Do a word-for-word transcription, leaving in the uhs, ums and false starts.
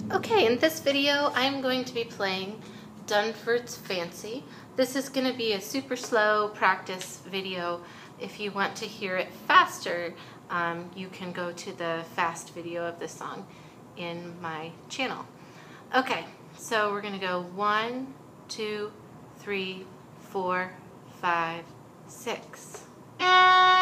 Okay, in this video I'm going to be playing Dunford's Fancy. This is going to be a super slow practice video. If you want to hear it faster, um, you can go to the fast video of this song in my channel. Okay, so we're going to go one, two, three, four, five, six.